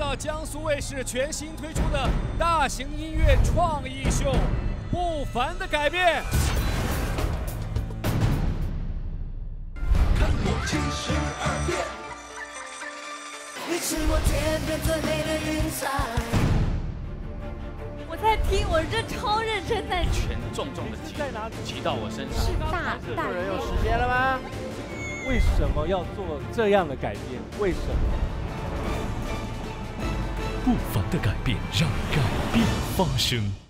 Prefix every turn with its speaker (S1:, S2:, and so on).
S1: 了江苏卫视全新推出的大型音乐创意秀《不凡的改变》。
S2: 看我72变，你是我天边最美的云彩。
S3: 我在听，我这超认真在听。
S4: 全重重的骑到我身上。
S3: 是大
S5: 人有时间了吗？
S6: 为什么要做这样的改变？为什么？
S7: 不凡的改变，让改变发生。